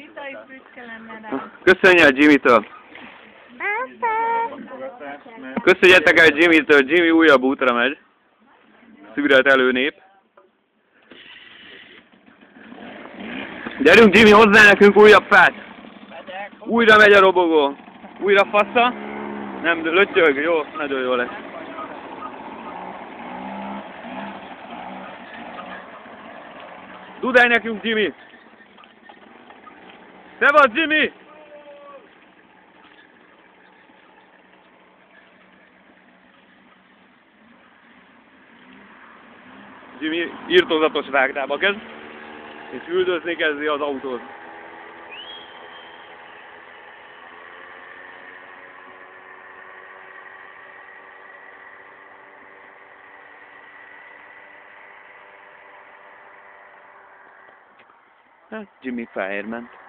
Rita is büszke lenne rá. Köszönje a Jimmy-től. Köszönjetek el Jimmy-től, Jimmy újabb útra megy. Szüretelő nép. Gyerünk Jimmy, hozzá nekünk újabb fát! Újra megy a robogó. Újra fasza. Nem, lötyög, jó, nagyon jó lesz. Dudálj nekünk Jimmy! Szevasz Jimmy! Jimmy irtózatos vágdába kezd, és üldözni kezdi az autót. Hát Jimmy fáért ment.